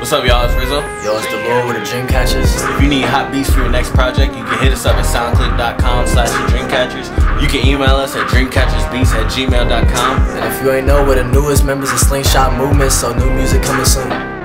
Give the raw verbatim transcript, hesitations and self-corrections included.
What's up, y'all? It's Rizzo. Yo, it's the Lord with the Dreamcatchers. If you need hot beats for your next project, you can hit us up at soundclick dot com slash the Dreamcatchers. You can email us at dreamcatchersbeats at gmail dot com. And if you ain't know, we're the newest members of Sling Shot Movement, so new music coming soon.